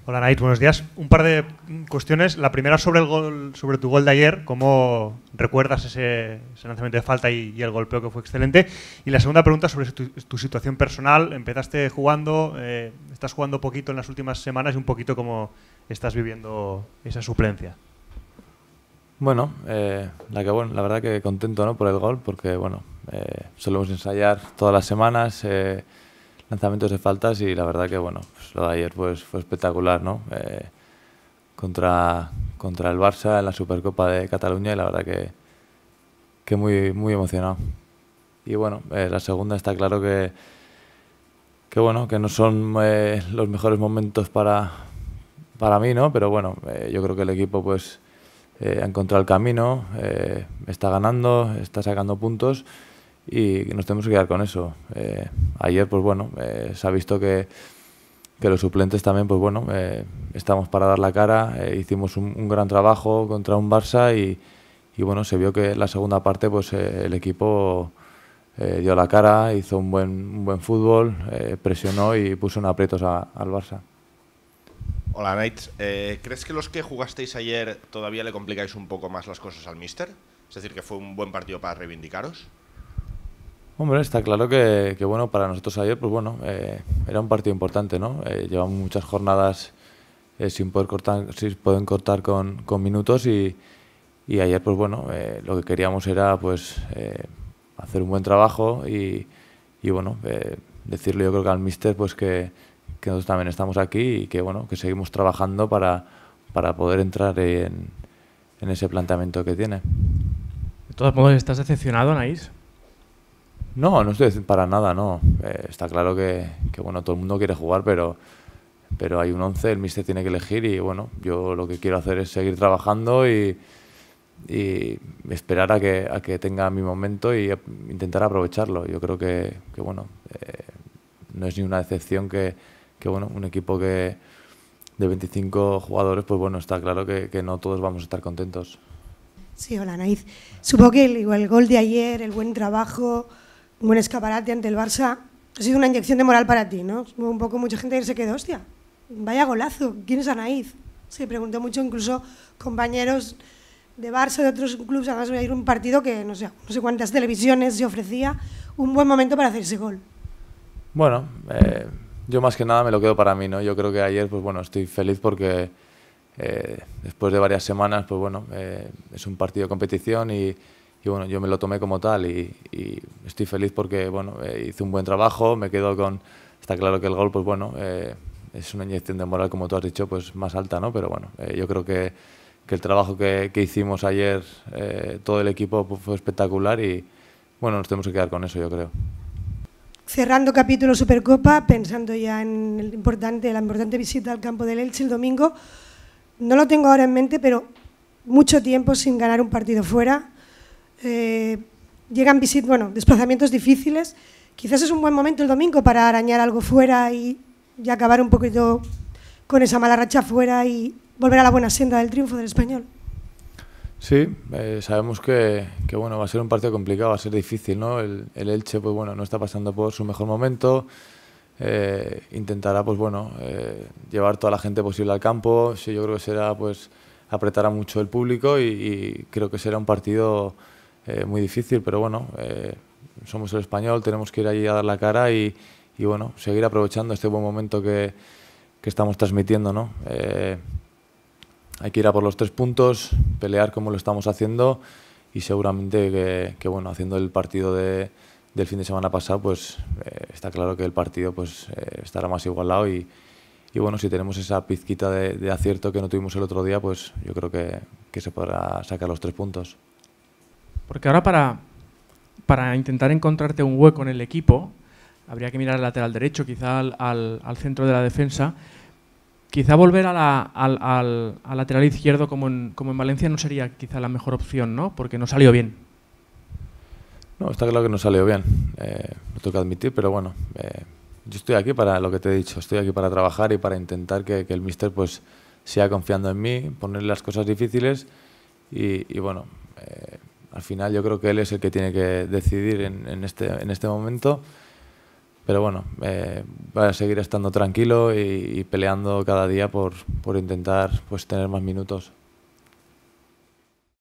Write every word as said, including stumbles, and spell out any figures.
Hola Nait, buenos días. Un par de cuestiones. La primera sobre el gol, sobre tu gol de ayer, ¿cómo recuerdas ese, ese lanzamiento de falta y, y el golpeo que fue excelente? Y la segunda pregunta sobre tu, tu situación personal. Empezaste jugando, eh, estás jugando poquito en las últimas semanas y un poquito cómo estás viviendo esa suplencia. Bueno, eh, la, que, bueno, la verdad que contento, ¿no?, por el gol, porque bueno, eh, solemos ensayar todas las semanas eh, lanzamientos de faltas y la verdad que bueno, pues lo de ayer pues, fue espectacular, ¿no? Eh, contra, contra el Barça en la Supercopa de Cataluña y la verdad que, que muy, muy emocionado. Y bueno, eh, la segunda está claro que, que bueno, que no son eh, los mejores momentos para, para mí, ¿no? Pero bueno, eh, yo creo que el equipo pues Eh, ha encontrado el camino, eh, está ganando, está sacando puntos y nos tenemos que quedar con eso. Eh, ayer, pues bueno, eh, se ha visto que, que los suplentes también, pues bueno, eh, estamos para dar la cara, eh, hicimos un, un gran trabajo contra un Barça y, y bueno, se vio que en la segunda parte pues eh, el equipo eh, dio la cara, hizo un buen, un buen fútbol, eh, presionó y puso en aprietos a, al Barça. Hola, Naits. Eh, ¿Crees que los que jugasteis ayer todavía le complicáis un poco más las cosas al míster? Es decir, que fue un buen partido para reivindicaros. Hombre, está claro que, que bueno, para nosotros ayer, pues bueno, eh, era un partido importante, ¿no? Eh, llevamos muchas jornadas eh, sin poder cortar, sin poder cortar con, con minutos y, y ayer, pues bueno, eh, lo que queríamos era, pues, eh, hacer un buen trabajo y, y bueno, eh, decirle yo creo que al míster, pues que que nosotros también estamos aquí y que bueno, que seguimos trabajando para, para poder entrar en, en ese planteamiento que tiene. De todos modos, ¿estás decepcionado, Naís? No, no estoy para nada, no. Eh, está claro que, que bueno, todo el mundo quiere jugar, pero, pero hay un once, el míster tiene que elegir y bueno, yo lo que quiero hacer es seguir trabajando y, y esperar a que, a que tenga mi momento y intentar aprovecharlo. Yo creo que, que bueno, eh, no es ni una decepción que que bueno, un equipo que de veinticinco jugadores, pues bueno, está claro que, que no todos vamos a estar contentos. Sí, hola, Naís. Supongo que el, el gol de ayer, el buen trabajo, un buen escaparate ante el Barça, ha sido una inyección de moral para ti, ¿no? Un poco mucha gente se quedó, hostia, vaya golazo, ¿quién es Anaíz? Se preguntó mucho, incluso compañeros de Barça, de otros clubes, además de ir un partido que no sé, no sé cuántas televisiones se ofrecía, un buen momento para hacer ese gol. Bueno, eh, yo más que nada me lo quedo para mí, ¿no? Yo creo que ayer, pues bueno, estoy feliz porque eh, después de varias semanas, pues bueno, eh, es un partido de competición y, y bueno, yo me lo tomé como tal y, y estoy feliz porque bueno, eh, hice un buen trabajo, me quedo con, está claro que el gol, pues bueno, eh, es una inyección de moral, como tú has dicho, pues más alta, ¿no? Pero bueno, eh, yo creo que, que el trabajo que, que hicimos ayer, eh, todo el equipo, pues, fue espectacular y bueno, nos tenemos que quedar con eso, yo creo. Cerrando capítulo Supercopa, pensando ya en el importante, la importante visita al campo del Elche el domingo, no lo tengo ahora en mente, pero mucho tiempo sin ganar un partido fuera. Eh, llegan visit, bueno, desplazamientos difíciles. Quizás es un buen momento el domingo para arañar algo fuera y, y acabar un poquito con esa mala racha fuera y volver a la buena senda del triunfo del Español. Sí, eh, sabemos que, que bueno, va a ser un partido complicado, va a ser difícil, ¿no? El, el Elche, pues bueno, no está pasando por su mejor momento, eh, intentará, pues bueno, eh, llevar toda la gente posible al campo. Sí, yo creo que será, pues, apretará mucho el público y, y creo que será un partido eh, muy difícil, pero bueno, eh, somos el Español, tenemos que ir allí a dar la cara y, y bueno, seguir aprovechando este buen momento que, que estamos transmitiendo, ¿no? Eh, Hay que ir a por los tres puntos, pelear como lo estamos haciendo y seguramente que, que bueno, haciendo el partido de, del fin de semana pasado, pues eh, está claro que el partido pues eh, estará más igualado y, y bueno, si tenemos esa pizquita de, de acierto que no tuvimos el otro día, pues yo creo que, que se podrá sacar los tres puntos. Porque ahora para, para intentar encontrarte un hueco en el equipo, habría que mirar al lateral derecho, quizá al, al, al centro de la defensa. Quizá volver a la, al, al, al lateral izquierdo como en, como en Valencia no sería quizá la mejor opción, ¿no? Porque no salió bien. No, está claro que no salió bien, eh, lo tengo que admitir, pero bueno, eh, yo estoy aquí para lo que te he dicho, estoy aquí para trabajar y para intentar que, que el míster pues siga confiando en mí, ponerle las cosas difíciles y, y bueno, eh, al final yo creo que él es el que tiene que decidir en, en, este, en este momento. pero bueno, eh, voy a seguir estando tranquilo y, y peleando cada día por, por intentar pues, tener más minutos.